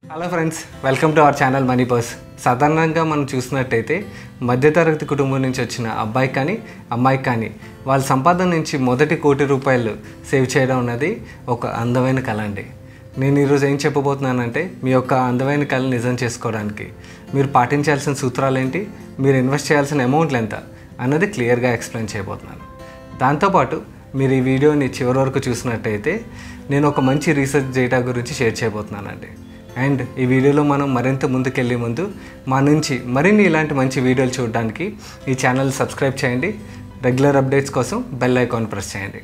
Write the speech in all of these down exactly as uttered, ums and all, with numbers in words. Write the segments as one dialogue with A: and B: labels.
A: Hello friends, welcome to our channel money purse. సాధారణంగా మనం చూసినట్టయితే మధ్యతరగతి కుటుంబం నుంచి వచ్చిన అబ్బాయి కానీ అమ్మాయి కానీ వాళ్ళ సంపాదన నుంచి మొదటి కోటి రూపాయలు సేవ్ చేయడం అన్నది ఒక అందమైన కళ అండి. నేను ఈరోజు ఏం చెప్పబోతున్నానంటే మీ యొక్క అందమైన కళను నిజం చేసుకోవడానికి మీరు పాటించాల్సిన సూత్రాలు ఏంటి, మీరు ఇన్వెస్ట్ చేయాల్సిన అమౌంట్లు ఎంత అన్నది క్లియర్గా ఎక్స్ప్లెయిన్ చేయబోతున్నాను. దాంతోపాటు మీరు ఈ వీడియోని చివరి వరకు చూసినట్టయితే నేను ఒక మంచి రీసెర్చ్ డేటా గురించి షేర్ చేయబోతున్నానండి. అండ్ ఈ వీడియోలో మనం మరింత ముందుకెళ్ళే ముందు మా నుంచి మరిన్ని ఇలాంటి మంచి వీడియోలు చూడడానికి ఈ ఛానల్ సబ్స్క్రైబ్ చేయండి. రెగ్యులర్ అప్డేట్స్ కోసం బెల్ ఐకాన్ ప్రెస్ చేయండి.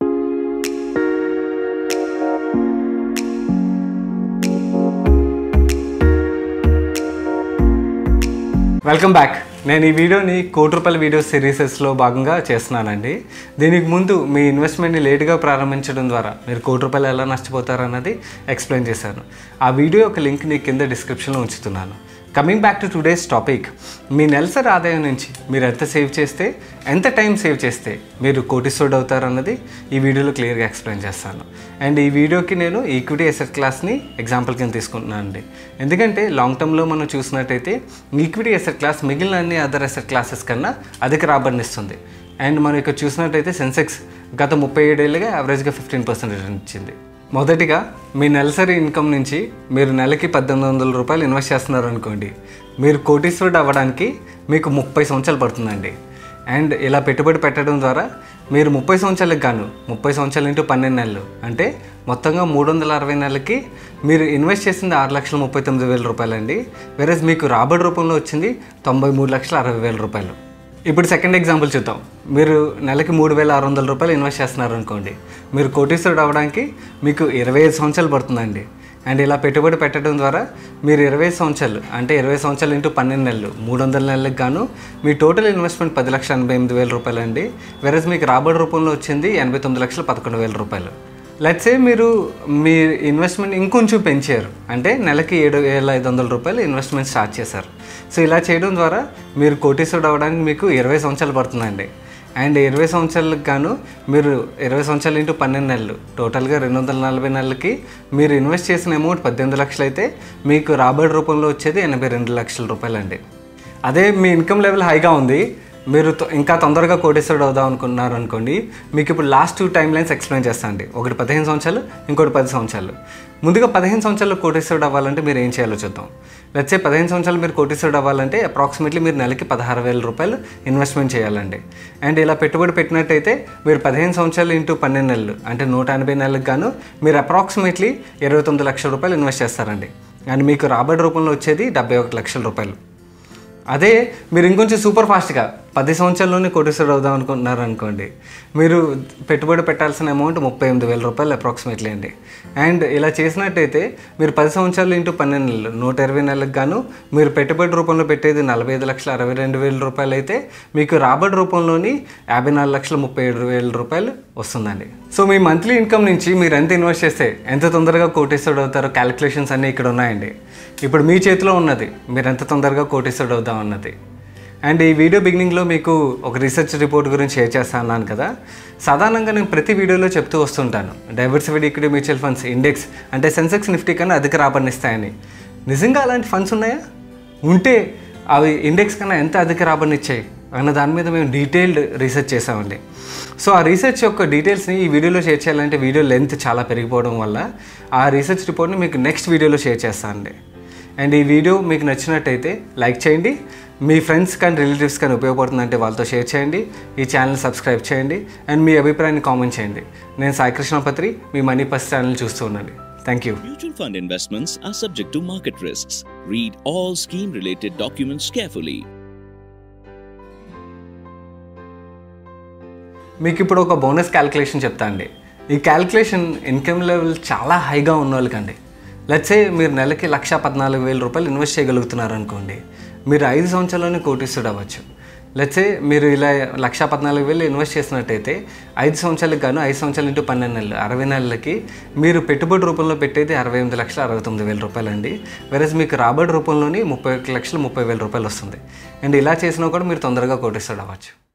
A: Welcome back. నేను ఈ వీడియోని కోటి రూపాయల వీడియో సిరీసెస్లో భాగంగా చేస్తున్నానండి. దీనికి ముందు మీ ఇన్వెస్ట్మెంట్ని లేట్గా ప్రారంభించడం ద్వారా మీరు కోటి రూపాయలు ఎలా నష్టపోతారన్నది ఎక్స్ప్లెయిన్ చేశాను. ఆ వీడియో యొక్క లింక్ని కింద డిస్క్రిప్షన్లో ఉంచుతున్నాను. Coming back to today's topic, మీ నెలసరి ఆదాయం నుంచి మీరు ఎంత సేవ్ చేస్తే, ఎంత టైం సేవ్ చేస్తే మీరు కోటీశ్వరుడు అవుతారన్నది ఈ వీడియోలో క్లియర్గా ఎక్స్ప్లెయిన్ చేస్తాను. అండ్ ఈ వీడియోకి నేను ఈక్విటీ అసెట్ క్లాస్ని ఎగ్జాంపుల్ కింద తీసుకుంటున్నాను అండి. ఎందుకంటే లాంగ్ టర్మ్లో మనం చూసినట్టయితే ఈక్విటీ అసెట్ క్లాస్ మిగిలిన అన్ని అదర్ అసెట్ క్లాసెస్ కన్నా అధిక రాబడినిస్తుంది. అండ్ మనం ఇక్కడ చూసినట్టయితే సెన్సెక్స్ గత ముప్పై ఏడేళ్ళుగా యావరేజ్గా ఫిఫ్టీన్ పర్సెంట్ రిటర్న్ ఇచ్చింది. మొదటిగా మీ నెలసరి ఇన్కమ్ నుంచి మీరు నెలకి పద్దెనిమిది వందల రూపాయలు ఇన్వెస్ట్ చేస్తున్నారు అనుకోండి, మీరు కోటీశ్వరుడు అవ్వడానికి మీకు ముప్పై సంవత్సరాలు పడుతుందండి. అండ్ ఇలా పెట్టుబడి పెట్టడం ద్వారా మీరు ముప్పై సంవత్సరాలకు గాను ముప్పై సంవత్సరాలు ఇంటూ పన్నెండు నెలలు అంటే మొత్తంగా మూడు వందల అరవై నెలలకి మీరు ఇన్వెస్ట్ చేసింది ఆరు లక్షల ముప్పై తొమ్మిది వేల రూపాయలు అండి. వెరస్ మీకు రాబడి రూపంలో వచ్చింది తొంభై మూడు లక్షల అరవై వేల రూపాయలు. ఇప్పుడు సెకండ్ ఎగ్జాంపుల్ చూద్దాం. మీరు నెలకి మూడు వేల ఆరు వందల రూపాయలు ఇన్వెస్ట్ చేస్తున్నారు అనుకోండి, మీరు కోటీశ్వరుడు అవ్వడానికి మీకు ఇరవై ఐదు సంవత్సరాలు పడుతుందండి. అండ్ ఇలా పెట్టుబడి పెట్టడం ద్వారా మీరు ఇరవై సంవత్సరాలు అంటే ఇరవై సంవత్సరాలు ఇంటూ పన్నెండు నెలలు మూడు వందల నెలలకు గాను మీ టోటల్ ఇన్వెస్ట్మెంట్ పది లక్షల ఎనభై ఎనిమిది వేల రూపాయలు అండి. వెరస్ మీకు రాబడి రూపంలో వచ్చింది ఎనభై తొమ్మిది లక్షల పదకొండు వేల రూపాయలు. లెట్స్ సే మీరు మీ ఇన్వెస్ట్మెంట్ ఇంకొంచెం పెంచారు, అంటే నెలకి ఏడు వేల ఐదు వందల రూపాయలు ఇన్వెస్ట్మెంట్ స్టార్ట్ చేశారు. సో ఇలా చేయడం ద్వారా మీరు కోటీశ్వరుడు అవ్వడానికి మీకు ఇరవై సంవత్సరాలు పడుతుందండి. అండ్ ఇరవై సంవత్సరాలకు గాను మీరు ఇరవై సంవత్సరాలు ఇంటూ పన్నెండు నెలలు టోటల్గా రెండు వందల నలభై నెలలకి మీరు ఇన్వెస్ట్ చేసిన అమౌంట్ పద్దెనిమిది లక్షలు అయితే మీకు రాబడి రూపంలో వచ్చేది ఎనభై రెండు లక్షల రూపాయలు అండి. అదే మీ ఇన్కమ్ లెవెల్ హైగా ఉంది, మీరు ఇంకా తొందరగా కోటీశ్వరుడు అవుదాం అనుకున్నారు అనుకోండి, మీకు ఇప్పుడు last two timelines explain చేస్తాను అండి. ఒకటి పదిహేను సంవత్సరాలు, ఇంకోటి పది సంవత్సరాలు. ముందుగా పదిహేను సంవత్సరాలు కోటీశ్వరుడు అవ్వాలంటే మీరు ఏం చేయాలో చూద్దాం. లెట్స్ సే పదిహేను సంవత్సరాలు మీరు కోటీశ్వరుడు అవ్వాలంటే అప్రాక్సిమేట్లీ మీరు నెలకి పదహారు వేల రూపాయలు ఇన్వెస్ట్మెంట్ చేయాలండి. అండ్ ఇలా పెట్టుబడి పెట్టినట్టయితే మీరు పదిహేను సంవత్సరాలు ఇంటూ పన్నెండు నెలలు అంటే నూట ఎనభై నెలలకు గాను మీరు అప్రాక్సిమేట్లీ ఇరవై తొమ్మిది లక్షల రూపాయలు ఇన్వెస్ట్ చేస్తారండి. అండ్ మీకు రాబడి రూపంలో వచ్చేది డెబ్బై ఒకటి లక్షల రూపాయలు. అదే మీరు ఇంకొంచెం సూపర్ ఫాస్ట్గా పది సంవత్సరాల్లోనే కోటీశ్వరుడు అవుదాం అనుకుంటున్నారు అనుకోండి, మీరు పెట్టుబడి పెట్టాల్సిన అమౌంట్ ముప్పై ఎనిమిది వేల రూపాయలు అప్రాక్సిమేట్లీ అండి. అండ్ ఇలా చేసినట్టయితే మీరు పది సంవత్సరాలు ఇంటూ పన్నెండు నెలలు నూట ఇరవై నెలలకు గాను మీరు పెట్టుబడి రూపంలో పెట్టేది నలభై ఐదు లక్షల అరవై రెండు వేల రూపాయలు అయితే మీకు రాబడి రూపంలోని యాభై నాలుగు లక్షల ముప్పై ఏడు వేల రూపాయలు వస్తుందండి. సో మీ మంత్లీ ఇన్కమ్ నుంచి మీరు ఎంత ఇన్వెస్ట్ చేస్తే ఎంత తొందరగా కోటీశ్వరుడు అవుతారో క్యాలిక్యులేషన్స్ అన్నీ ఇక్కడ ఉన్నాయండి. ఇప్పుడు మీ చేతిలో ఉన్నది మీరు ఎంత తొందరగా కోటీశ్వరుడు అవుదాం అన్నది. అండ్ ఈ వీడియో బిగినింగ్లో మీకు ఒక రీసెర్చ్ రిపోర్ట్ గురించి షేర్ చేస్తాను అన్నాను కదా. సాధారణంగా నేను ప్రతి వీడియోలో చెప్తూ వస్తుంటాను, diversified equity mutual funds index అంటే సెన్సెక్స్ నిఫ్టీ కన్నా అధిక రాబడినిస్తాయని. నిజంగా అలాంటి ఫండ్స్ ఉన్నాయా? ఉంటే అవి ఇండెక్స్ కన్నా ఎంత అధిక రాబడినిచ్చాయి అన్న దాని మీద మేము డీటెయిల్డ్ రీసెర్చ్ చేసామండి. సో ఆ రీసెర్చ్ యొక్క డీటెయిల్స్ని ఈ వీడియోలో షేర్ చేయాలంటే వీడియో లెంత్ చాలా పెరిగిపోవడం వల్ల ఆ రీసెర్చ్ రిపోర్ట్ని మీకు నెక్స్ట్ వీడియోలో షేర్ చేస్తానండి. అండ్ ఈ వీడియో మీకు నచ్చినట్టయితే లైక్ చేయండి, మీ ఫ్రెండ్స్ కానీ రిలేటివ్స్ కానీ ఉపయోగపడుతుందంటే వాళ్ళతో షేర్ చేయండి, ఈ ఛానల్ సబ్స్క్రైబ్ చేయండి, అండ్ మీ అభిప్రాయాన్ని కామెంట్ చేయండి. నేను సాయి కృష్ణపత్రి, మీ మనీ పర్స్ ఛానల్ చూస్తూ ఉండండి. Thank you.
B: Mutual fund investments are subject to market risks. Read all scheme related documents carefully.
A: మీకు ఇప్పుడు ఒక బోనస్ క్యాలిక్యులేషన్ చెప్తా అండి. ఈ క్యాలిక్యులేషన్ ఇన్కమ్ లెవెల్ చాలా హైగా ఉన్న వాళ్ళకండి. లెట్స్ సే మీరు నెలకి లక్ష పద్నాలుగు వేల రూపాయలు ఇన్వెస్ట్ చేయగలుగుతున్నారు అనుకోండి, మీరు ఐదు సంవత్సరాల్లోనే కోటీశ్వరుడు అవ్వచ్చు. లెట్స్ సే మీరు ఇలా లక్ష పద్నాలుగు వేలు ఇన్వెస్ట్ చేసినట్టయితే ఐదు సంవత్సరాలకు గాను ఐదు సంవత్సరాలు ఇంటూ పన్నెండు నెలలు అరవై నెలలకి మీరు పెట్టుబడి రూపంలో పెట్టేది అరవై ఎనిమిది లక్షల అరవై తొమ్మిది వేల రూపాయలు అండి. వెరస్ మీకు రాబడి రూపంలోని ముప్పై ఒక లక్షల ముప్పై వేల రూపాయలు వస్తుంది. అండ్ ఇలా చేసినా కూడా మీరు తొందరగా కోటీశ్వరుడు అవ్వచ్చు.